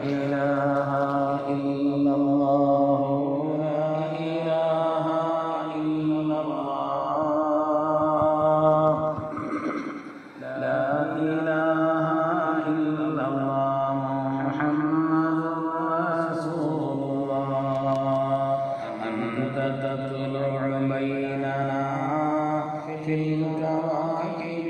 إله إلا الله لا إله إلا الله لا إله إلا الله محمد رسول الله أنت تطلع بيننا في الكواكب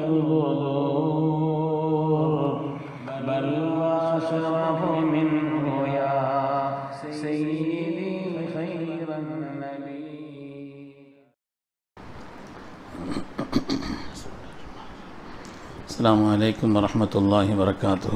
كالبدور بل وأشرف منه يا سيدي خير النبي. السلام عليكم ورحمة الله وبركاته.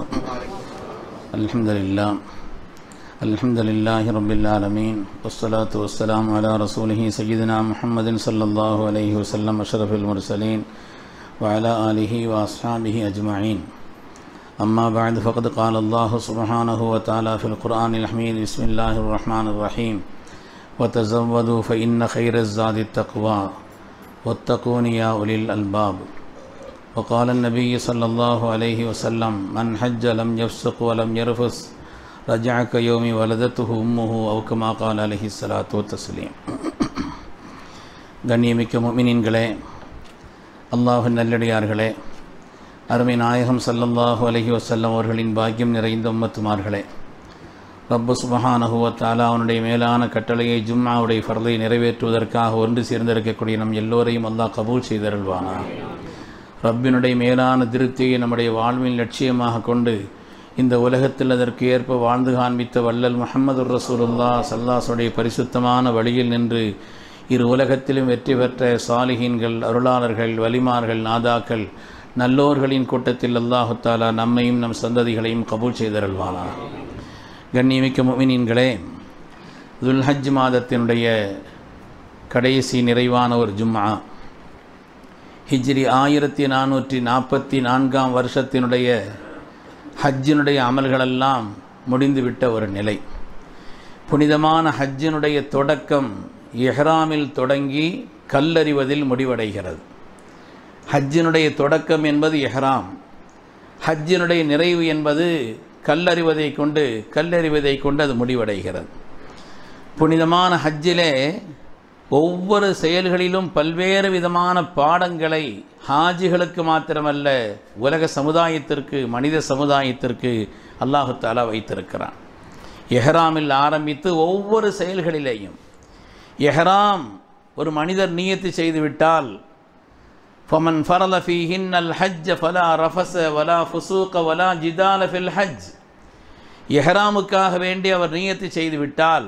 الحمد لله رب العالمين والصلاة والسلام على رسوله سيدنا محمد صلى الله عليه وسلم أشرف المرسلين وعلى آله وأصحابه أجمعين. أما بعد فقد قال الله سبحانه وتعالى في القرآن الحميد بسم الله الرحمن الرحيم وتزودوا فإن خير الزاد التقوى واتقون يا أولي الألباب. وقال النبي صلى الله عليه وسلم من حج لم يفسق ولم يرفث رجع كيوم ولدته أمه أو كما قال عليه الصلاة والتسليم. கண்ணியமிக்க முஃமினீன்களே, அல்லாஹ்வின் நல்லடியார்களே, அருமை நாயகம் ஸல்லல்லாஹு அலைஹி வஸல்லம் அவர்களின் பாக்கியம் நிறைந்த உம்மத்துமார்களே, ரப்பு சுப்ஹானஹு வ தஆலா அவனுடைய மேலான கட்டளையை ஜும்ஆவுடைய ஃபர்லை நிறைவேற்றுவதற்காக ஒன்று சேர்ந்திருக்கக்கூடிய நம் எல்லோரையும் அல்லாஹ் கபூல் செய்தருள்வானா. ரப்பினுடைய மேலான திருப்தியை நம்முடைய வாழ்வின் லட்சியமாக கொண்டு இந்த உலகத்தில் அதற்கு ஏற்ப வாழ்ந்து காண்பித்த வள்ளல் முஹம்மதுர் ரசூலுல்லாஹ் ஸல்லல்லாஹுடைய பரிசுத்தமான வழியில் நின்று இரு உலகத்திலும் வெற்றி பெற்ற சாலிஹீன்கள், அருளாளர்கள், வலிமார்கள், நாதாக்கள், நல்லோர்களின் கூட்டத்தில் அல்லாஹு தஆலா நம்மையும் நம் சந்ததிகளையும் கபூல் செய்தருள்வானா. கண்ணியமிக்க முஃமினீன்களே, துல்ஹஜ் மாதத்தினுடைய கடைசி நிறைவான ஒரு ஜும்ஆ, ஹிஜ்ரி 1444 வருஷத்தினுடைய ஹஜ்ஜினுடைய அமல்களெல்லாம் முடிந்துவிட்ட ஒரு நிலை. புனிதமான ஹஜ்ஜினுடைய தொடக்கம் இஹ்ராமில் தொடங்கி கல்லறிவதில் முடிவடைகிறது. ஹஜ்ஜினுடைய தொடக்கம் என்பது இஹ்ராம், ஹஜ்ஜினுடைய நிறைவு என்பது கல்லறிவதை கொண்டு அது முடிவடைகிறது. புனிதமான ஹஜ்ஜிலே ஒவ்வொரு செயல்களிலும் பல்வேறு விதமான பாடங்களை ஹாஜிகளுக்கு மாத்திரமல்ல உலக சமுதாயத்திற்கு, மனித சமுதாயத்திற்கு அல்லாஹு தஆலா வைத்திருக்கிறான். இஹ்ராமில் ஆரம்பித்து ஒவ்வொரு செயல்களிலேயும் இஹ்ராம் ஒரு மனிதர் நியத்து செய்துவிட்டால் ஃபமன் ஃபரல ஃபீஹின்னல் ஹஜ்ஜ ஃபலா ரஃபஸ வலா ஃபுசூக வலா ஜிதால ஃபில் ஹஜ். இஹ்ராமுக்காக வேண்டி அவர் நியத்து செய்துவிட்டால்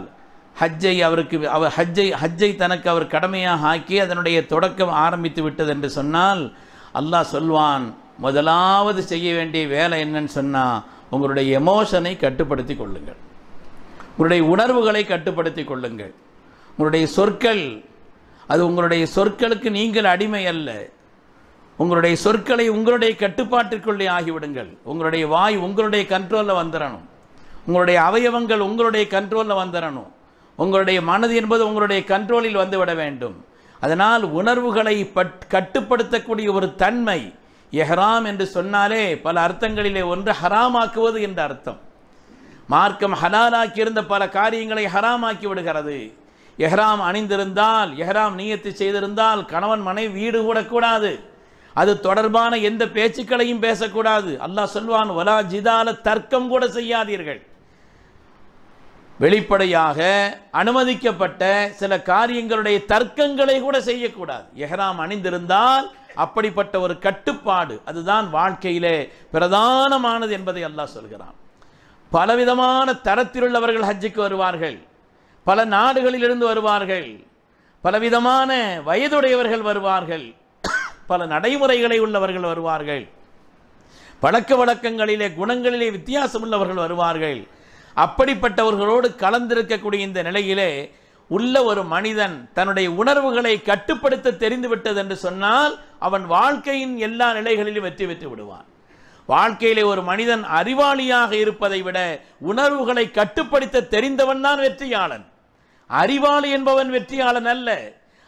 ஹஜ்ஜை தனக்கு அவர் கடமையாக ஆக்கி அதனுடைய தொடக்கம் ஆரம்பித்து விட்டது என்று சொன்னால் அல்லாஹ் சொல்வான், முதலாவது செய்ய வேண்டிய வேலை என்னன்னு சொன்னால் உங்களுடைய எமோஷனை கட்டுப்படுத்தி கொள்ளுங்கள், உங்களுடைய உணர்வுகளை கட்டுப்படுத்தி கொள்ளுங்கள். உங்களுடைய சொற்கள், அது உங்களுடைய சொற்களுக்கு நீங்கள் அடிமை அல்ல. உங்களுடைய சொற்களை உங்களுடைய கட்டுப்பாட்டிற்குள்ளே ஆகிவிடுங்கள். உங்களுடைய வாய் உங்களுடைய கண்ட்ரோலில் வந்துடணும், உங்களுடைய அவயவங்கள் உங்களுடைய கண்ட்ரோலில் வந்துடணும், உங்களுடைய மனது என்பது உங்களுடைய கண்ட்ரோலில் வந்துவிட வேண்டும். அதனால் உணர்வுகளை கட்டுப்படுத்தக்கூடிய ஒரு தன்மை இஹ்ராம் என்று சொன்னாலே பல அர்த்தங்களிலே ஒன்று ஹராமாக்குவது என்ற அர்த்தம். மார்க்கம் ஹலாலாக்கியிருந்த பல காரியங்களை ஹராமாக்கி விடுகிறது. இஹ்ராம் அணிந்திருந்தால், இஹ்ராம் நியத்து செய்திருந்தால் கணவன் மனைவி வீடு கூடக்கூடாது, அது தொடர்பான எந்த பேச்சுக்களையும் பேசக்கூடாது. அல்லாஹ் சொல்வான், வலா ஜிதால, தர்க்கம் கூட செய்யாதீர்கள். வெளிப்படையாக அனுமதிக்கப்பட்ட சில காரியங்களுடைய தர்க்கங்களை கூட செய்யக்கூடாது. இஹ்ராம் அணிந்திருந்தால் அப்படிப்பட்ட ஒரு கட்டுப்பாடு, அதுதான் வாழ்க்கையிலே பிரதானமானது என்பதை அல்லாஹ் சொல்கிறான். பலவிதமான தரத்திலுள்ளவர்கள் ஹஜ்ஜுக்கு வருவார்கள், பல நாடுகளிலிருந்து வருவார்கள், பலவிதமான வயதுடையவர்கள் வருவார்கள், பல நடைமுறைகளை உள்ளவர்கள் வருவார்கள், பழக்க வழக்கங்களிலே குணங்களிலே வித்தியாசம் உள்ளவர்கள் வருவார்கள். அப்படிப்பட்டவர்களோடு கலந்திருக்கக்கூடிய இந்த நிலையிலே உள்ள ஒரு மனிதன் தன்னுடைய உணர்வுகளை கட்டுப்படுத்த தெரிந்துவிட்டது என்று சொன்னால் அவன் வாழ்க்கையின் எல்லா நிலைகளிலும் வெற்றி பெற்று விடுவான். வாழ்க்கையிலே ஒரு மனிதன் அறிவாளியாக இருப்பதை விட உணர்வுகளை கட்டுப்படுத்த தெரிந்தவன் தான் வெற்றியாளன். அறிவாளி என்பவன் வெற்றியாளன் அல்ல.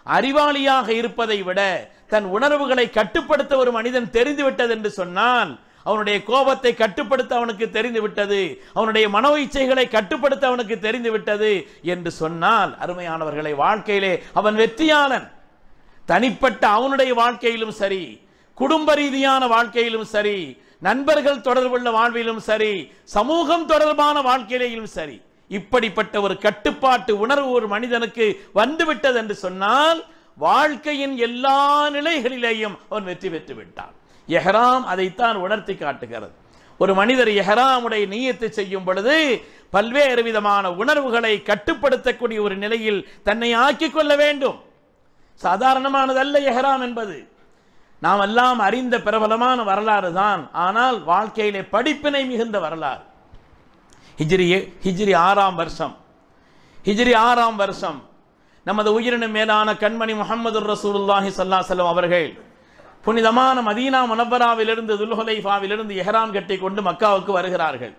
அறிவாளியாக இருப்பதை விட தன் உணர்வுகளை கட்டுப்படுத்த ஒரு மனிதன் தெரிந்துவிட்டது என்று சொன்னால் அவனுடைய கோபத்தை கட்டுப்படுத்த அவனுக்கு தெரிந்து விட்டது, அவனுடைய மனோ இச்சைகளை கட்டுப்படுத்த அவனுக்கு தெரிந்து விட்டது என்று சொன்னால், அருமையானவர்களை, வாழ்க்கையிலே அவன் வெற்றியாளன். தனிப்பட்ட அவனுடைய வாழ்க்கையிலும் சரி, குடும்ப ரீதியான வாழ்க்கையிலும் சரி, நண்பர்கள் தொடர்புள்ள வாழ்விலும் சரி, சமூகம் தொடர்பான வாழ்க்கையிலும் சரி, இப்படிப்பட்ட ஒரு கட்டுப்பாட்டு உணர்வு ஒரு மனிதனுக்கு வந்துவிட்டது என்று சொன்னால் வாழ்க்கையின் எல்லா நிலைகளிலேயும் அவன் வெற்றி பெற்று விட்டான். இஹ்ராம் அதைத்தான் உணர்த்தி காட்டுகிறது. ஒரு மனிதர் இஹ்ராமுடைய நியத்து செய்யும் பொழுது பல்வேறு விதமான உணர்வுகளை கட்டுப்படுத்தக்கூடிய ஒரு நிலையில் தன்னை ஆக்கிக் கொள்ள வேண்டும். சாதாரணமானதல்ல இஹ்ராம் என்பது. நாம் எல்லாம் அறிந்த பிரபலமான வரலாறு தான், ஆனால் வாழ்க்கையிலே படிப்பினை மிகுந்த வரலாறு. ஹிஜ்ரி 6ஆம் வருஷம் நமது உயிரினும் மேலான கண்மணி முஹம்மது ரசூலுல்லாஹி ஸல்லல்லாஹு அலைஹி வஸல்லம் அவர்கள் புனிதமான மதீனா முனவ்வராவிலிருந்து துல்ஹுலைஃபாவிலிருந்து இஹ்ராம் கட்டி கொண்டு மக்காவுக்கு வருகிறார்கள்.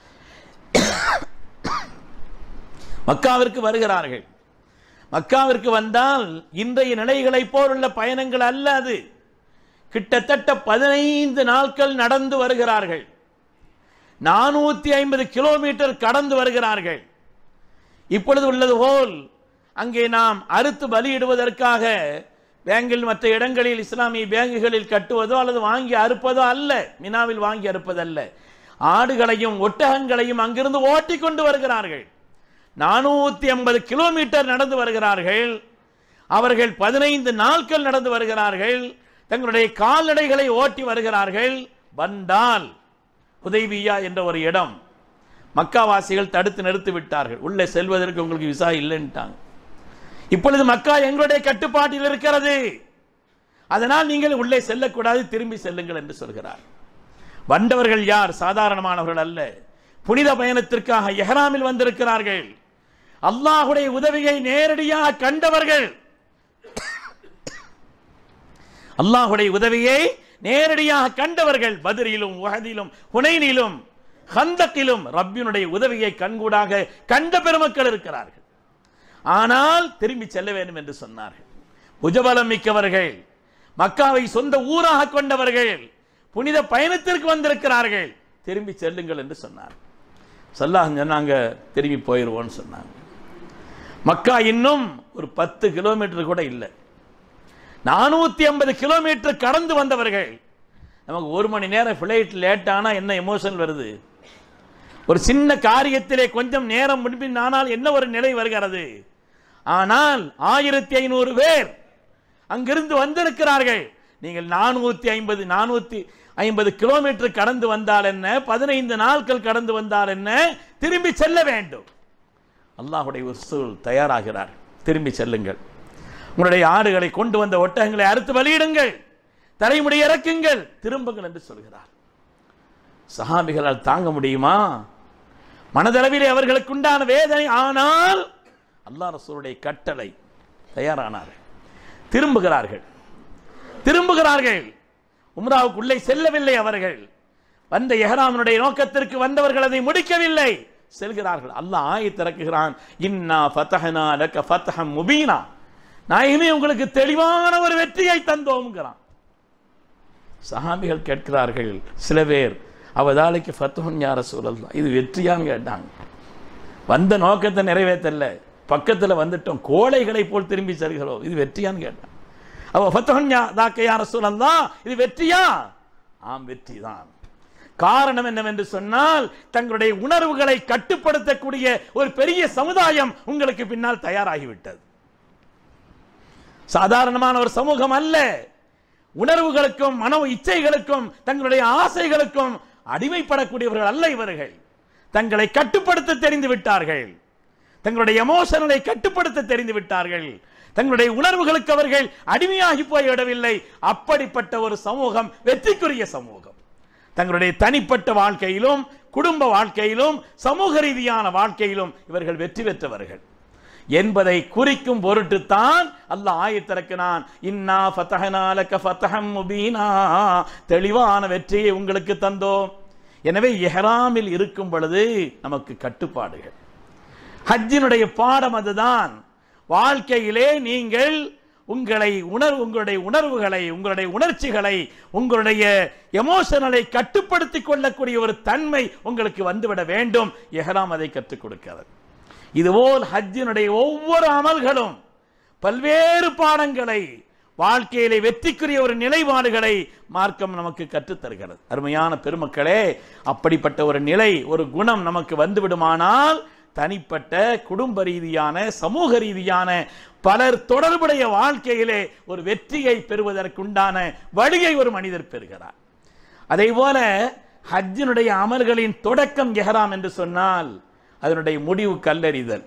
மக்காவிற்கு வந்தால் இன்றைய நிலைகளைப் போலுள்ள பயணங்கள் அல்ல அது. கிட்டத்தட்ட 15 நாட்கள் நடந்து வருகிறார்கள். 450 கிலோமீட்டர் கடந்து வருகிறார்கள். இப்பொழுது உள்ளது போல் அங்கே நாம் அறுத்து பலியிடுவதற்காக பேங்கில் மற்ற இடங்களில் இஸ்லாமிய பேங்குகளில் கட்டுவதோ அல்லது வாங்கி அறுப்பதோ அல்ல, மினாவில் வாங்கி அறுப்பதல்ல. ஆடுகளையும் ஒட்டகங்களையும் அங்கிருந்து ஓட்டி கொண்டு வருகிறார்கள். 450 கிலோமீட்டர் நடந்து வருகிறார்கள். அவர்கள் 15 நாட்கள் நடந்து வருகிறார்கள். தங்களுடைய கால்நடைகளை ஓட்டி வருகிறார்கள். வந்தால் ஹுதைபியா என்ற ஒரு இடம், மக்காவாசிகள் தடுத்து நிறுத்தி விட்டார்கள். உள்ளே செல்வதற்கு உங்களுக்கு விசா இல்லைன்ட்டாங்க. இப்பொழுது மக்கா எங்களுடைய கட்டுப்பாட்டில் இருக்கிறது, அதனால் நீங்கள் உள்ளே செல்லக்கூடாது, திரும்பி செல்லுங்கள் என்று சொல்கிறார். வந்தவர்கள் யார்? சாதாரணமானவர்கள் அல்ல. புனித பயணத்திற்காக இஹ்ராமில் வந்திருக்கிறார்கள். அல்லாஹ்வுடைய உதவியை நேரடியாக கண்டவர்கள். அல்லாஹ்வுடைய உதவியை நேரடியாக கண்டவர்கள். பத்ரிலும், உஹதிலும், ஹுனைனிலும், ஹந்தக்கிலும் ரப்பினுடைய உதவியை கண்கூடாக கண்ட பெருமக்கள் இருக்கிறார்கள். ஆனால் திரும்பி செல்ல வேண்டும் என்று சொன்னார்கள். புஜபலம் மிக்கவர்கள், மக்காவை சொந்த ஊராக கொண்டவர்கள், புனித பயணத்திற்கு வந்திருக்கிறார்கள், திரும்பி செல்லுங்கள் என்று சொன்னார். சொன்னாங்க திரும்பி போயிடுவோன்னு சொன்னாங்க. மக்கா இன்னும் ஒரு 10 கிலோமீட்டர் கூட இல்லை. 450 கிலோமீட்டர் கடந்து வந்தவர்கள். நமக்கு 1 மணி நேரம் ஃபிளைட் லேட் ஆனால் என்ன எமோஷன் வருது? ஒரு சின்ன காரியத்திலே கொஞ்சம் நேரம் முன்பினால் என்ன ஒரு நிலை வருகிறது? ஆனால் 1500 பேர் அங்கிருந்து வந்திருக்கிறார்கள். நீங்கள் 450 கிலோமீட்டர் கடந்து வந்தால் என்ன, 15 நாட்கள் கடந்து வந்தால் என்ன, திரும்பி செல்ல வேண்டும். அல்லாஹ்வுடைய ரசூல் தயாராகிறார். திரும்பி செல்லுங்கள், உங்களுடைய ஆடுகளை கொண்டு வந்த ஒட்டகங்களை அறுத்து பலியிடுங்கள், தலைமுடி இறக்குங்கள், திரும்புங்கள் என்று சொல்கிறார். சஹாபிகளால் தாங்க முடியுமா? மனதளவிலே அவர்களுக்கு உண்டான வேதனை. ஆனால் அல்லாஹ் ரசூலுடைய கட்டளை, தயாரானார்கள். திரும்புகிறார்கள். உம்ராவுக்குள்ளே செல்லவில்லை. அவர்கள் வந்த இஹ்ராமினுடைய நோக்கத்திற்கு வந்தவர்கள் அதை முடிக்கவில்லை, செல்கிறார்கள். அல்லாஹ் ஆயத் இறக்குகிறான், இன்னா ஃபதஹ்னா லக ஃபத்ஹம் முபீனா, நாயகமே உங்களுக்கு தெளிவான ஒரு வெற்றியை தந்தோம்ங்கிறான். சஹாபிகள் கேட்கிறார்கள், சில பேர், அவதாலைக்கு ஃபத்ஹுன் யா ரசூலல்லாஹ், இது வெற்றியான்னு கேட்டாங்க. வந்த நோக்கத்தை நிறைவேற்றல, பக்கத்தில் வந்துட்டோம், கோழைகளை போல் திரும்பி செல்கிறோம், இது வெற்றியான்னு கேட்டான். அவ ஃபத்ஹுன் யா ரசூலல்லாஹ், இது வெற்றியா? ஆம், வெற்றி தான். காரணம் என்னவென்று சொன்னால், தங்களுடைய உணர்வுகளை கட்டுப்படுத்தக்கூடிய ஒரு பெரிய சமுதாயம் உங்களுக்கு பின்னால் தயாராகிவிட்டது. சாதாரணமான ஒரு சமூகம் அல்ல. உணர்வுகளுக்கும் மனோ இச்சைகளுக்கும் தங்களுடைய ஆசைகளுக்கும் அடிமைப்படக்கூடியவர்கள் அல்ல இவர்கள். தங்களை கட்டுப்படுத்த தெரிந்து விட்டார்கள். தங்களுடைய எமோஷன்களை கட்டுப்படுத்த தெரிந்து விட்டார்கள். தங்களுடைய உணர்வுகளுக்கு அவர்கள் அடிமையாகி போய்விடவில்லை. அப்படிப்பட்ட ஒரு சமூகம் வெற்றிக்குரிய சமூகம். தங்களுடைய தனிப்பட்ட வாழ்க்கையிலும், குடும்ப வாழ்க்கையிலும், சமூக ரீதியான வாழ்க்கையிலும் இவர்கள் வெற்றி பெற்றவர்கள் என்பதை குறிக்கும் பொருட்டுத்தான் அல்லாஹ் ஆயத்திறக்கினான், இன்னா ஃபதஹ்னா லக ஃபத்ஹம் முபீனா, தெளிவான வெற்றியை உங்களுக்கு தந்தோம். எனவே இஹ்ராமில் இருக்கும் பொழுது நமக்கு கட்டுப்பாடுகள். ஹஜ்ஜினுடைய பாடம் அதுதான். வாழ்க்கையிலே நீங்கள் உங்களுடைய உணர்வுகளை, உங்களுடைய உணர்ச்சிகளை, உங்களுடைய எமோஷனலை கட்டுப்படுத்திக் கொள்ளக்கூடிய ஒரு தன்மை உங்களுக்கு வந்துவிட வேண்டும். இஹ்ராம் அதை கற்றுக் கொடுக்கிறது. இதுபோல் ஹஜ்ஜினுடைய ஒவ்வொரு அமல்களும் பல்வேறு பாடங்களை, வாழ்க்கையிலே வெற்றிக்குரிய ஒரு நிலைப்பாடுகளை மார்க்கம் நமக்கு கற்றுத்தருகிறது. அருமையான பெருமக்களே, அப்படிப்பட்ட ஒரு நிலை, ஒரு குணம் நமக்கு வந்துவிடுமானால் தனிப்பட்ட குடும்ப ரீதியான, சமூக ரீதியான பலர் தொடர்புடைய வாழ்க்கையிலே ஒரு வெற்றியை பெறுவதற்குண்டான வழியை ஒரு மனிதர் பெறுகிறார். அதே போல ஹஜ்ஜினுடைய அமல்களின் தொடக்கம் இஹ்ராம் என்று சொன்னால் அதனுடைய முடிவு கல்லெறிதல்.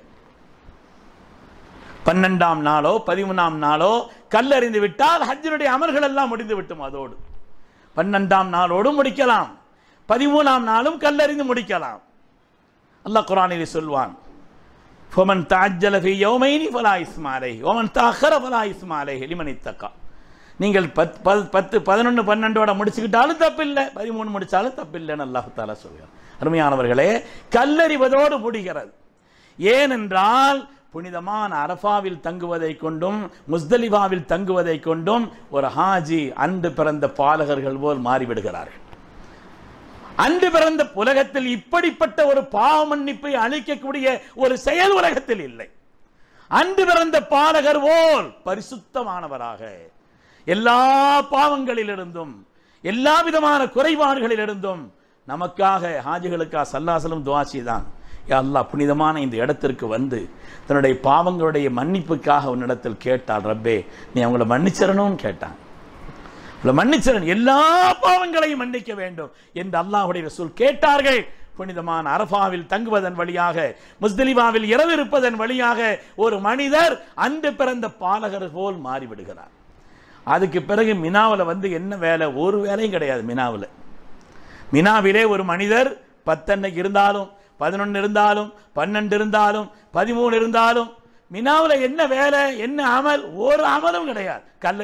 12ஆம் நாளோ 13ஆம் நாளோ கல்லறிந்து விட்டால் ஹஜ்ஜினுடைய அமல்கள் எல்லாம் முடிந்து விட்டும். அதோடு 12ஆம் நாளோடு முடிக்கலாம், 13ஆம் நாளும் கல்லறிந்து முடிக்கலாம். அல்லாஹ் குர்ஆனிலே சொல்வான், ஃபமன் தஅஜ்ஜல ஃபீ யௌமைனி ஃபலா இஸ்ம அலைஹி வமன் தஅக்கர ஃபலா இஸ்ம அலைஹி லிமன் இத்தகா. நீங்கள் 10 11 12ஓட முடிச்சுக்கிட்டாலும் தப்பில்லை, 13 முடிச்சாலும் தப்பில்லைன்னு அல்லாஹ் தஆலா சொல்கிறார். அருமையானவர்களே, கல்லறிவதோடு முடிகிறது. ஏனென்றால் புனிதமான அரஃபாவில் தங்குவதை கொண்டும் முஸ்தலிஃபாவில் தங்குவதை கொண்டும் ஒரு ஹாஜி அன்று பிறந்த பாலகர்கள் போல் மாறிவிடுகிறார்கள். அன்று பிறந்த உலகத்தில் இப்படிப்பட்ட ஒரு பாவ மன்னிப்பை அளிக்கக்கூடிய ஒரு செயல் உலகத்தில் இல்லை. அன்று பிறந்த பாலகர் போல் பரிசுத்தமானவராக எல்லா பாவங்களிலிருந்தும் எல்லா விதமான குறைபாடுகளிலிருந்தும் நமக்காக ஹாஜிகளுக்காக ஸல்லல்லாஹு துஆ செய்தான். யா அல்லாஹ், புனிதமான இந்த இடத்திற்கு வந்து தன்னுடைய பாவங்களுடைய மன்னிப்புக்காக உன்னிடத்தில் கேட்டால், ரப்பே நீ அவங்களை மன்னிச்சிடணும்னு கேட்டான். மன்னிச்சிடணும், எல்லா பாவங்களையும் மன்னிக்க வேண்டும் என்று அல்லாஹ்வுடைய ரசூல் கேட்டார்கள். புனிதமான அரஃபாவில் தங்குவதன் வழியாக, முஸ்தலிஃபாவில் இரவு இருப்பதன் வழியாக ஒரு மனிதர் அன்று பிறந்த பாலகர் போல் மாறிவிடுகிறார். அதுக்கு பிறகு மினாவில் வந்து என்ன வேலை? ஒரு வேலையும் கிடையாது. மினாவிலே ஒரு மனிதர் 10 இருந்தாலும் 11 இருந்தாலும் 12 இருந்தாலும் 13 இருந்தாலும் மினாவில் என்ன வேலை, என்ன அமல்? ஒரு அமலும் கிடையாது.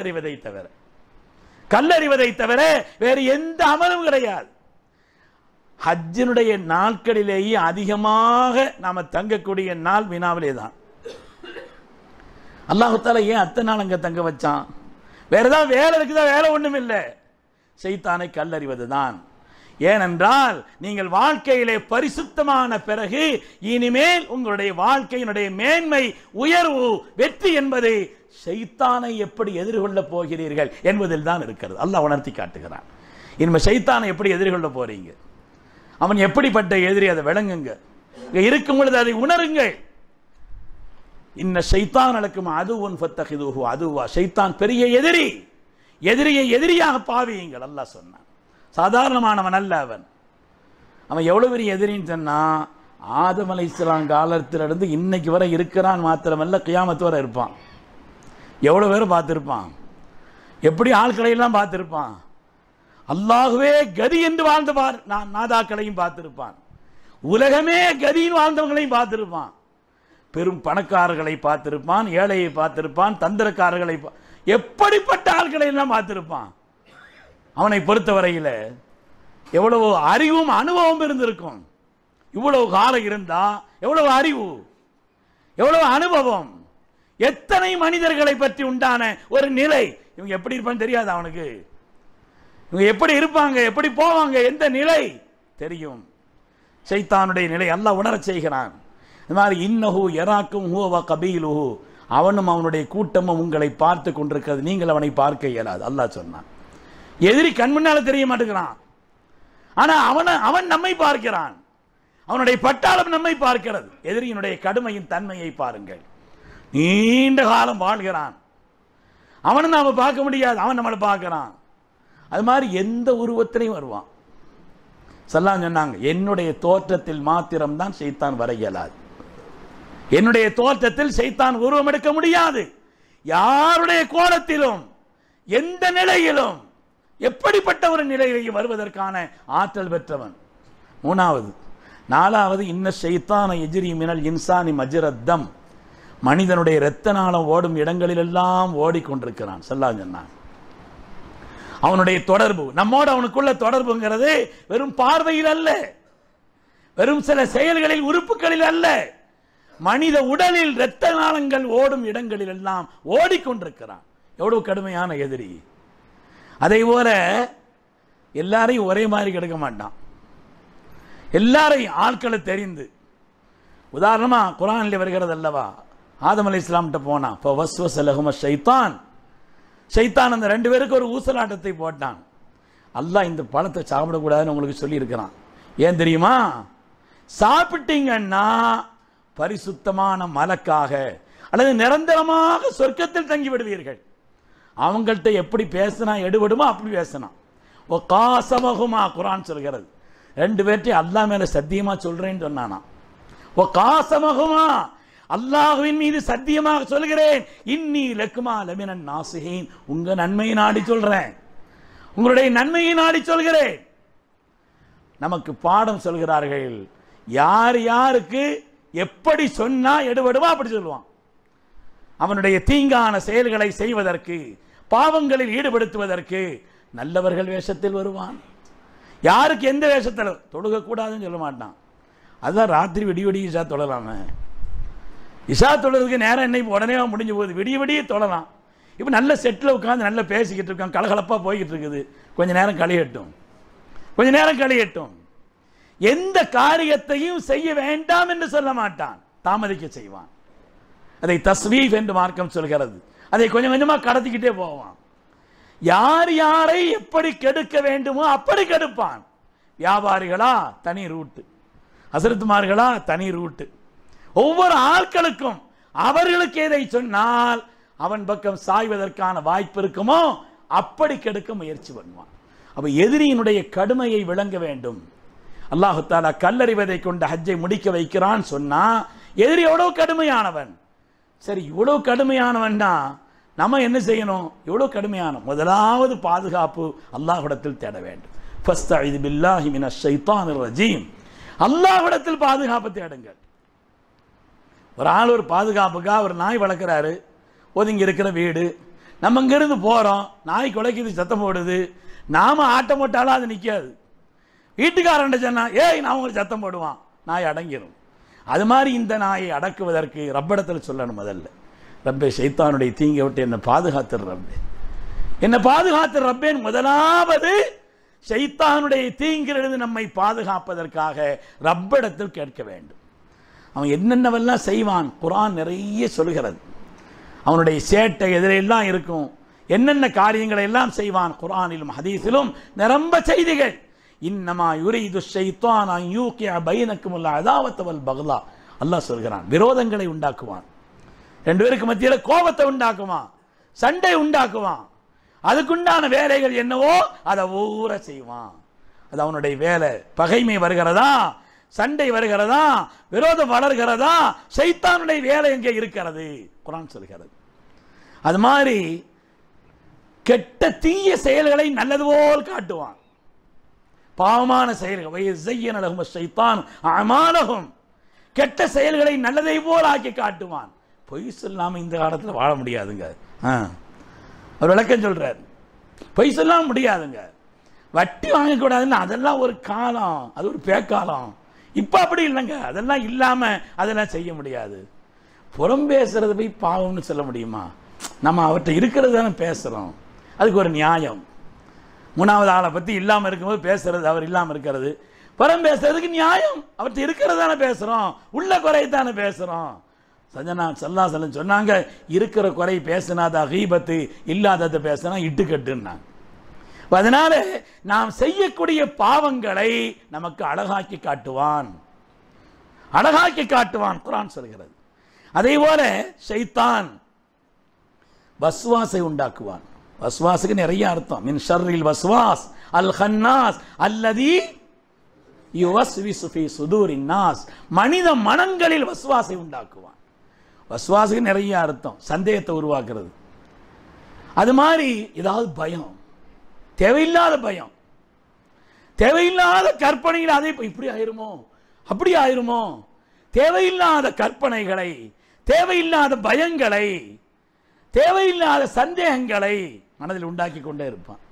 கல்லறிவதை தவிர வேறு எந்த அமலும் கிடையாது. ஹஜ்ஜினுடைய நாட்களிலேயே அதிகமாக நாம தங்கக்கூடிய நாள் மினாவிலே தான். அல்லாஹ் தஆலா ஏன் அத்தனை நாள் அங்க தங்க வச்சான்? வேற ஏதாவது வேலை இருக்குதா? வேலை ஒண்ணும் இல்லை. ஷைத்தானை கல்லறிவது தான். ஏனென்றால் நீங்கள் வாழ்க்கையிலே பரிசுத்தமான பிறகு இனிமேல் உங்களுடைய வாழ்க்கையினுடைய மேன்மை, உயர்வு, வெற்றி என்பது ஷைத்தானை எப்படி எதிர்கொள்ள போகிறீர்கள் என்பதில் தான் இருக்கிறது. அல்லாஹ் உணர்த்தி காட்டுகிறான். இனிமே ஷைத்தானை எப்படி எதிர்கொள்ள போறீங்க, அவன் எப்படிப்பட்ட எதிரி, அதை விளங்குங்க. இருக்கும் பொழுது அதை உணருங்கள். இன்ன ஷைத்தான் அலக்கும் அதுவன் ஃபத்தஹிதுஹு அதுவா. ஷைத்தான் பெரிய எதிரி. எதிரியை எதிரியாக பாவியுங்கள். அல்லாஹ் சொன்னான். சாதாரணமானவன் அல்ல அவன். அவன் எவ்வளவு பெரிய எதிரின்னு சொன்னா, ஆதம் அலைஹிஸ்ஸலாம் காலத்திலிருந்து இன்னைக்கு வரை இருக்கிறான் மாத்திரமல்ல, கியாமத்து வரை இருப்பான். எவ்வளவு பேர் பார்த்திருப்பான், எப்படி ஆட்களை எல்லாம் பார்த்திருப்பான். அல்லாஹ்வே கதி என்று வாழ்ந்த நாதாக்களையும் பார்த்திருப்பான். உலகமே கதின்னு வாழ்ந்தவங்களையும் பார்த்திருப்பான். பெரும் பணக்காரர்களை பார்த்திருப்பான், ஏழையை பார்த்திருப்பான், தந்திரக்காரர்களை, எப்படிப்பட்ட ஆட்களை எல்லாம் பார்த்திருப்பான். அவனை பொறுத்தவரையில் எவ்வளவு அறிவும் அனுபவம் இருந்திருக்கும். இவ்வளவு காலம் இருந்தா எவ்வளவு அறிவு, எவ்வளவு அனுபவம், எத்தனை மனிதர்களை பற்றி உண்டான ஒரு நிலை. இவங்க எப்படி இருப்பான்னு தெரியாது அவனுக்கு. இவங்க எப்படி இருப்பாங்க, எப்படி போவாங்க, எந்த நிலை தெரியும். ஷைத்தானுடைய நிலை அல்லாஹ் உணரச் செய்கிறான். இந்த மாதிரி இன்னஹு யராக்கும் ஹுவ கபீலுஹு, அவனும் அவனுடைய கூட்டமும் உங்களை பார்த்து கொண்டிருக்கிறது, நீங்கள் அவனை பார்க்க இயலாது. அல்லாஹ் சொன்னான். எதிரி கண் முன்னால தெரிய மாட்டேங்கிறான், ஆனா அவன் நம்மை பார்க்கிறான். அவனுடைய பட்டாளம் நம்மை பார்க்கிறது. எதிரியினுடைய கடுமையின் தன்மையை பாருங்கள். நீண்ட காலம் வாழ்கிறான், அவனை நாம பார்க்க முடியாது, அவன் நம்மளை பார்க்கிறான். அது மாதிரி எந்த உருவத்திலையும் வருவான். ஸல்லல்லாஹு சொன்னாங்க, என்னுடைய தோற்றத்தில் மாத்திரம்தான் ஷைத்தான் வர இயலாது. என்னுடைய தோற்றத்தில் ஷைத்தான் உருவம் எடுக்க முடியாது. யாருடைய கோலத்திலும் எந்த நிலையிலும் எப்படிப்பட்ட ஒரு நிலையை வருவதற்கான ஆற்றல் பெற்றவன். 3வது 4வது இன்ன ஷைத்தான யஜ்ரி மினல் இன்சானி மஜ்ரத்தம், மனிதனுடைய இரத்த நாளம் ஓடும் இடங்களிலெல்லாம் ஓடிக்கொண்டிருக்கிறான். ஸல்லல்லாஹு சொன்னான். அவனுடைய தொடர்பு நம்மோடு, அவனுக்குள்ள தொடர்புங்கிறது வெறும் பார்வையில் அல்ல, வெறும் சில செயல்களில் உறுப்புகளில் அல்ல, மனித உடலில் இரத்த நாளங்கள் ஓடும் இடங்களில் எல்லாம் ஓடிக்கொண்டிருக்கிறான். எவ்வளவு கடுமையான எதிரி. அதே போல எல்லாரையும் ஒரே மாதிரி கெடுக்க மாட்டான். எல்லாரையும் ஆட்களை தெரிந்து, உதாரணமா குர்ஆனில் வருகிறது அல்லவா, ஆதம் அலைஹிஸ்ஸலாம்ட்ட போனான். இப்போ வஸ்வஸ லஹும ஷைத்தான், ஷைத்தான் அந்த 2 பேருக்கு ஒரு ஊசலாட்டத்தை போட்டான். அல்லாஹ் இந்த பழத்தை சாப்பிடக்கூடாதுன்னு உங்களுக்கு சொல்லியிருக்கிறான். ஏன் தெரியுமா? சாப்பிட்டீங்கன்னா பரிசுத்தமான மலக்காக அல்லது நிரந்தரமாக சொர்க்கத்தில் தங்கி விடுவீர்கள். அவங்கள்ட்ட எப்படி பேசினா எடுபடுமோ அப்படி பேசினான். ஓ காசமகுமா, குர்ஆன் சொல்கிறது. 2 பேர்ட்டையும் அல்லாஹ் மேல சத்தியமா சொல்றேன்னு சொன்னானா. ஓ காசமகுமா, அல்லாஹ்வின் மீது சத்தியமாக சொல்கிறேன், இன்னி லக்குமா லமினன் நாசிஹீன், உங்க நன்மையை நாடி சொல்றேன், உங்களுடைய நன்மையை நாடி சொல்கிறேன். நமக்கு பாடம் சொல்கிறார்கள். யார் யாருக்கு எப்படி சொன்னா எடுபடுமோ அப்படி சொல்லுவான். அவனுடைய தீங்கான செயல்களை செய்வதற்கு, பாவங்களில் ஈடுபடுத்துவதற்கு நல்லவர்கள் வேஷத்தில் வருவான். யாருக்கு எந்த வேஷத்தில் தொழுகக்கூடாதுன்னு சொல்ல மாட்டான். அதுதான் ராத்திரி விடிய விடிய இஷா தொழலாம. இஷா தொழுறதுக்கு நேரம் என்ன உடனே முடிஞ்சு போகுது, விடிய விடிய தொழலாம். இப்போ நல்ல செட்டில் உட்காந்து நல்லா பேசிக்கிட்டு இருக்கான், கலகலப்பாக போய்கிட்டு இருக்குது, கொஞ்ச நேரம் கழியட்டும், கொஞ்ச நேரம் கழியட்டும். எந்த காரியத்தையும் செய்ய வேண்டாம் என்று சொல்ல மாட்டான், தாமதிக்க செய்வான். அதை தஸ்வீஃப் என்று மார்க்கம் சொல்கிறது. அதை கொஞ்சம் கொஞ்சமாக கடத்திக்கிட்டே போவான். யார் யாரை எப்படி கெடுக்க வேண்டுமோ அப்படி கெடுப்பான். வியாபாரிகளா தனி ரூட்டு, ஹஸரத்மார்களா தனி ரூட்டு. ஒவ்வொரு ஆட்களுக்கும் அவர்களுக்கு எதை சொன்னால் அவன் பக்கம் சாய்வதற்கான வாய்ப்பு இருக்குமோ அப்படி கெடுக்க முயற்சி பண்ணுவான். அப்ப எதிரியினுடைய கடுமையை விளங்க வேண்டும். அல்லாஹு தஆலா கல்லறிவதை கொண்டு ஹஜ்ஜை முடிக்க வைக்கிறான் சொன்னா எதிரி எவ்வளவு கடுமையானவன். சரி, இவ்வளவு கடுமையானவன்னா நம்ம என்ன செய்யணும்? எவ்வளவு கடுமையான முதலாவது பாதுகாப்பு அல்லாஹ்விடத்தில் தேட வேண்டும். ஃபஸ்தஇது பில்லாஹி மினஷ் ஷைத்தானிர் ரஜீம், அல்லாஹ்விடத்தில் பாதுகாப்பு தேடுங்கள். ஒரு ஆள் ஒரு பாதுகாப்புக்காக ஒரு நாய் வளர்க்குறாரு, ஒதுங்கி இருக்கிற வீடு, நம்ம இங்கிருந்து போகிறோம், நாய் குலைக்குது, சத்தம் போடுது, நாம ஆட்டம் போட்டாலும் அது நிற்காது. வீட்டுக்காரன் சொன்னா ஏய் நான் உங்களுக்கு சத்தம் போடுவான், நாய் அடங்கிடும். அது மாதிரி இந்த நாயை அடக்குவதற்கு ரப்பிடத்தில் சொல்லணும். முதல்ல ரப்பே ஷைத்தானுடைய தீங்கை விட்டு என்னை பாதுகாத்துற ரப்பே, என்னை பாதுகாத்துற ரப்பேன். முதலாவது ஷைத்தானுடைய தீங்கிலிருந்து நம்மை பாதுகாப்பதற்காக ரப்பிடத்தில் கேட்க வேண்டும். அவன் என்னென்னவெல்லாம் செய்வான் குர்ஆன் நிறைய சொல்கிறது. அவனுடைய சேட்டை எதிரெல்லாம் இருக்கும், என்னென்ன காரியங்களை எல்லாம் செய்வான். குர்ஆனிலும் ஹதீஸிலும் நிரம்ப செய்திகள். இன்னமா யுரீது ஷைத்தான் அன் யூகிஅ பைனக்குமுல் அதாவத வல் பக்லா, அல்லாஹ் சொல்கிறான். விரோதங்களை உண்டாக்குவான், 2 பேருக்கு மத்தியில் கோபத்தை உண்டாக்குவான், சண்டை உண்டாக்குவான். அதுக்குண்டான வேலைகள் என்னவோ அதை ஊற செய்வான். அது அவனுடைய வேலை. பகைமை வருகிறதா, சண்டை வருகிறதா, விரோதம் வளர்கிறதா, ஷைத்தானுடைய வேலை எங்கே இருக்கிறது குர்ஆன் சொல்கிறது. அது மாதிரி கெட்ட தீய செயல்களை நல்லது போல் காட்டுவான். பாவமான செயல்கள் வயஸையன லஹும் ஷைத்தான் அமாலஹும், கெட்ட செயல்களை நல்லதை போல் ஆக்கி காட்டுவான். பொய் சொல்லாம இந்த காலத்தில் வாழ முடியாதுங்க. அவர் விளக்கம் சொல்றார், பொய் சொல்லாம முடியாதுங்க. வட்டி வாங்கக்கூடாதுன்னு அதெல்லாம் ஒரு காலம், அது ஒரு பேக்காலம். இப்போ அப்படி இல்லைங்க, அதெல்லாம் இல்லாம அதெல்லாம் செய்ய முடியாது. புறம் பேசுறது போய் பாவம்னு சொல்ல முடியுமா? நம்ம அவர்கிட்ட இருக்கிறது தானே பேசுறோம், அதுக்கு ஒரு நியாயம். 3வது ஆளை பற்றி இல்லாமல் இருக்கும்போது பேசுறது, அவர் இல்லாமல் இருக்கிறது. புறம் பேசுறதுக்கு நியாயம், அவர்கிட்ட இருக்கிறது தானே பேசுகிறோம், உள்ள குறை தானே பேசுகிறோம். சஜனா சல்லாசலம் சொன்னாங்க, இருக்கிற குறை பேசினாதா கீபத்து, இல்லாததை பேசினா இட்டுக்கட்டுன்னாங்க. அதனால நாம் செய்யக்கூடிய பாவங்களை நமக்கு அழகாக்கி காட்டுவான், அழகாக்கி காட்டுவான் குர்ஆன் சொல்கிறது. அதே போல ஷைத்தான் வஸ்வாஸை உண்டாக்குவான். வஸ்வாஸுக்கு நிறைய அர்த்தம். மின் ஷர்ரில் வஸ்வாஸ் அல் ஹன்னாஸ் அல்லதி யுவஸ்விசு ஃபீ சுதூரின் நாஸ், மனித மனங்களில் வஸ்வாஸை உண்டாக்குவான். வஸ்வாஸுக்கு நிறைய அர்த்தம், சந்தேகத்தை உருவாக்குறது. அது மாதிரி ஏதாவது பயம், தேவையில்லாத பயம், தேவையில்லாத கற்பனைகள், அதை இப்படி ஆயிருமோ அப்படி ஆயிருமோ, தேவையில்லாத கற்பனைகளை, தேவையில்லாத பயங்களை, தேவையில்லாத சந்தேகங்களை மனதில் உண்டாக்கி கொண்டே இருப்பான்.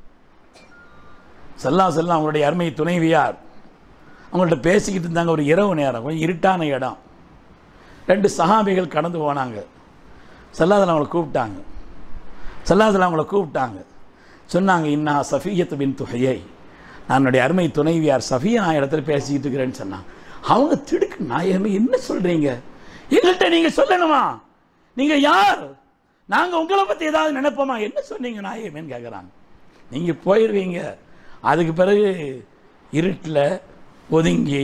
ஸல்லல்லாஹு அவங்களுடைய அருமை துணைவியார் அவங்கள்ட்ட பேசிக்கிட்டு இருந்தாங்க. ஒரு இரவு நேரம், கொஞ்சம் இருட்டான இடம். 2 சஹாபிகள் கடந்து போனாங்க. ஸல்லல்லாஹு அவங்களை கூப்பிட்டாங்க. ஸல்லல்லாஹு அவங்களை கூப்பிட்டாங்க. சொன்னாங்க, இன்னா சஃபிய்யத்து பின்து ஹுயை, என்னுடைய அருமை துணைவியார் சஃபியா இடத்துல பேசிக்கிட்டு இருக்கிறேன்னு சொன்னாங்க. அவங்க திடுக்கு, நாயகமே என்ன சொல்கிறீங்க, எங்கள்கிட்ட நீங்கள் சொல்லணுமா, நீங்கள் யார், நாங்கள் உங்களை பற்றி ஏதாவது நினைப்போமா, என்ன சொன்னீங்க நாயகமேன்னு கேட்குறாங்க. நீங்கள் போயிடுவீங்க, அதுக்கு பிறகு இருட்டில் ஒதுங்கி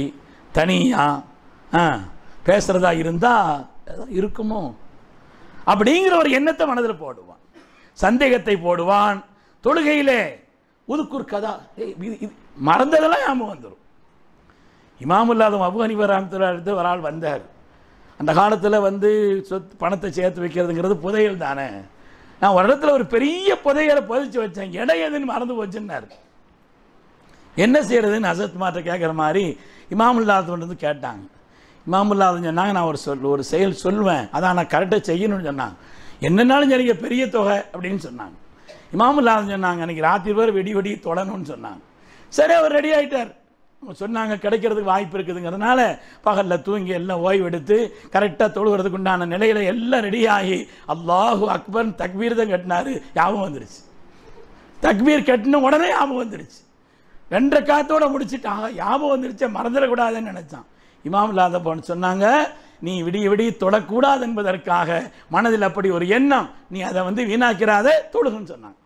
தனியாக பேசுகிறதா இருந்தால் இருக்குமோ அப்படிங்கிற ஒரு எண்ணத்தை மனதில் போடுவான், சந்தேகத்தை போடுவான். தொழுகையிலே உதுக்குர் கதா, மறந்ததெல்லாம் ஞாபகம் வந்துடும். இமாமுல்லாதும் அபு ஹனீஃபா ரஹ்மத்துல்லாஹி ஒரு ஆள் வந்தார். அந்த காலத்தில் வந்து பணத்தை சேர்த்து வைக்கிறதுங்கிறது புதையல் தானே. நான் ஒரு இடத்துல ஒரு பெரிய புதையலை புதைச்சி வச்சேன், எடை எதுன்னு மறந்து போச்சுன்னாரு. என்ன செய்யறதுன்னு ஹஸரத் மாட்ட கேட்குற மாதிரி இமாமுல்லாதும் வந்து கேட்டாங்க. இமாமுல்லாதும் சொன்னாங்க, நான் ஒரு செயல் சொல்லுவேன், அதான் நான் கரெக்டாக செய்யணும்னு சொன்னாங்க. என்னன்னாலும் சரிங்க பெரிய தொகை அப்படின்னு சொன்னாங்க. இமாமுல்லாதும் சொன்னாங்க, அன்றைக்கி ராத்திரி பேர் வெடி தொடணும்னு சொன்னாங்க. சரி, அவர் ரெடி ஆகிட்டார். சொன்னாங்க கிடைக்கிறதுக்கு வாய்ப்பு இருக்குதுங்கிறதுனால பகலில் தூங்கி எல்லாம் ஓய்வு எடுத்து கரெக்டாக தொழுகிறதுக்கு உண்டான நிலையில் எல்லாம் ரெடியாகி அல்லாஹு அக்பர் தக்பீர் தான் கட்டினார். ஞாபகம் வந்துருச்சு. தக்பீர் கட்டின உடனே ஞாபகம் வந்துருச்சு. 2 ரக்காத்தோடு முடிச்சுட்டாங்க. ஞாபகம் வந்துருச்சு, மறந்துடக்கூடாதுன்னு நினச்சான். இமாமுல்லாத போன்னு சொன்னாங்க, நீ விடிய தொடக்கூடாது என்பதற்காக மனதில் அப்படி ஒரு எண்ணம், நீ அதை வந்து வீணாக்கிறாத, தொழுகுன்னு சொன்னாங்க.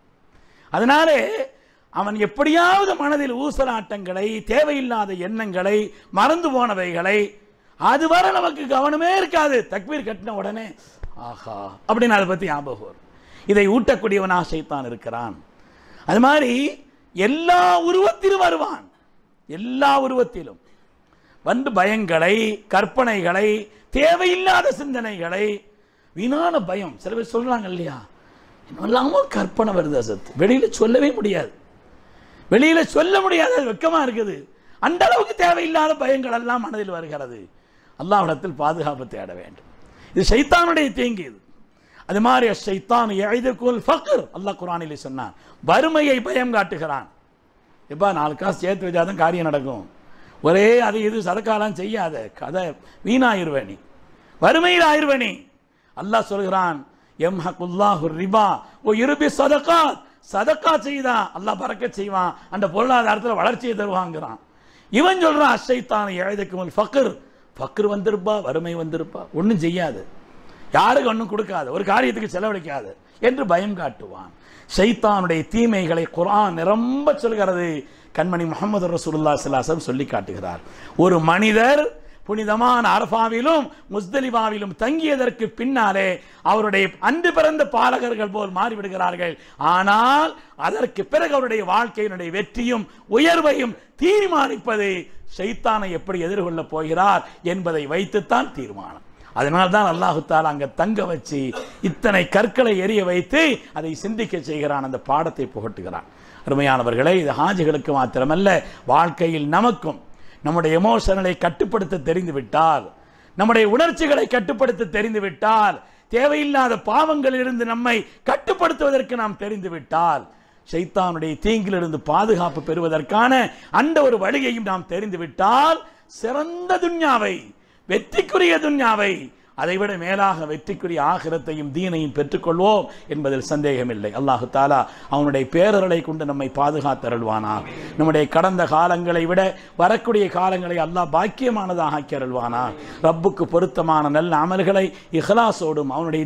அதனாலே அவன் எப்படியாவது மனதில் ஊசலாட்டங்களை, தேவையில்லாத எண்ணங்களை, மறந்து போனவைகளை, அதுவரை நமக்கு கவனமே இருக்காது. தக்பீர் கட்டின உடனே ஆஹா அப்படின்னு அதை பற்றி ஞாபகம் வரும். இதை ஊட்டக்கூடியவனாக ஷைத்தான் இருக்கிறான். அது மாதிரி எல்லா உருவத்திலும் வருவான். எல்லா உருவத்திலும் வந்து பயங்களை, கற்பனைகளை, தேவையில்லாத சிந்தனைகளை, வீணான பயம். சில பேர் சொல்றாங்க இல்லையா, இல்லாமல் கற்பனை வருது அசத், வெளியில் சொல்லவே முடியாது, வெளியில் சொல்ல முடியாது, வெக்கமாக இருக்குது. அந்த அளவுக்கு தேவையில்லாத பயங்கள் எல்லாம் மனதில் வருகிறது. அல்லாஹ்விடத்தில் பாதுகாப்பு தேட வேண்டும். இது ஷைத்தானுடைய தீங்கு. இது அது மாதிரி ஷைத்தான் யஇதுகுல் ஃபக்ர், அல்லாஹ் குர்ஆனிலே சொன்னான், வறுமையை பயம் காட்டுகிறான். எப்பா 4 காசு சேர்த்து வச்சாதான் காரியம் நடக்கும், ஒரே அது இது சதக்காலாம் செய்யாத, கதை வீணாயிருவேணி, வறுமையில் ஆயிருவேணி. அல்லாஹ் சொல்கிறான், யம்ஹகுல்லாஹு ரிபா வ யுர்பி ஸதகாத், சதக்கா செய்தா அல்லாஹ் பரக்கத் செய்வான், அந்த பொருளாதாரத்தில் வளர்ச்சியை தருவாங்கிறான். இவன் சொல்றான் ஷைத்தான் யஇதுகுல் ஃபக்ர், ஃபக்ர் வந்திருப்பா, வறுமை வந்திருப்பா, ஒன்றும் செய்யாது, யாருக்கு ஒன்றும் கொடுக்காது, ஒரு காரியத்துக்கு செலவழிக்காது என்று பயம் காட்டுவான். ஷைத்தானுடைய தீமைகளை குர்ஆன் நிரம்ப சொல்கிறது. கண்மணி முஹம்மது ரசூலுல்லாஹி ஸல்லல்லாஹு அலைஹி வஸல்லம் சொல்லி காட்டுகிறார். ஒரு மனிதர் புனிதமான அரஃபாவிலும் முஸ்தலிஃபாவிலும் தங்கியதற்கு பின்னாலே அவருடைய அன்று பிறந்த பாலகர்கள் போல் மாறிவிடுகிறார்கள். ஆனால் அதற்கு பிறகு அவருடைய வாழ்க்கையினுடைய வெற்றியும் உயர்வையும் தீர்மானிப்பது ஷைத்தானை எப்படி எதிர்கொள்ளப் போகிறார் என்பதை வைத்துத்தான் தீர்மானம். அதனால்தான் அல்லாஹு தஆலா அங்கே தங்க வச்சு இத்தனை கற்களை எரிய வைத்து அதை சிந்திக்க செய்கிறான், அந்த பாடத்தை புகட்டுகிறான். அருமையானவர்களே, இது ஹாஜிகளுக்கு மாத்திரமல்ல, வாழ்க்கையில் நமக்கும் நம்முடைய எமோஷன்களை கட்டுப்படுத்த தெரிந்துவிட்டால், நம்முடைய உணர்ச்சிகளை கட்டுப்படுத்த தெரிந்துவிட்டால், தேவையில்லாத பாவங்களிலிருந்து நம்மை கட்டுப்படுத்துவதற்கு நாம் தெரிந்துவிட்டால், ஷைத்தானுடைய தீங்கிலிருந்து பாதுகாப்பு பெறுவதற்கான அந்த ஒரு வழியையும் நாம் தெரிந்துவிட்டால், சிறந்த துன்யாவை, வெற்றிக்குரிய துன்யாவை, அதைவிட மேலாக வெற்றிக்குரிய ஆகிரத்தையும் தீனையும் பெற்றுக்கொள்வோம் என்பதில் சந்தேகமில்லை. அல்லாஹு தஆலா அவனுடைய பேரருளை கொண்டு நம்மை பாதுகாத்தருள்வானாக. நம்முடைய கடந்த காலங்களை விட வரக்கூடிய காலங்களை அல்லாஹ் பாக்கியமானதாக ஆக்கி அருள்வானாக. ரப்புக்கு பொருத்தமான நல்ல அமல்களை இஹ்லாஸோடும் அவனுடைய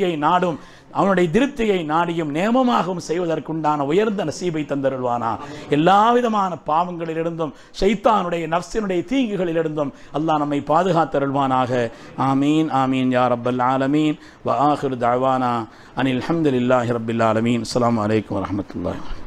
திருப்தியை நாடியும் நேமமாகவும் செய்வதற்குண்டான உயர்ந்த நசீபை தந்தருள்வானா. எல்லா விதமான பாவங்களிலிருந்தும் ஷைத்தானுடைய நஃப்ஸினுடைய தீங்குகளிலிருந்தும் அல்லாஹ் நம்மை பாதுகாத்தருள்வானாக. ஆமீன் ஆமீன் யா ரப்பல் ஆலமீன். வ ஆகிரு தஅவானா அனில் ஹம்துலில்லாஹி ரப்பில் ஆலமீன். அஸ்ஸலாமு அலைக்கும் வரஹ்மத்துல்லாஹி.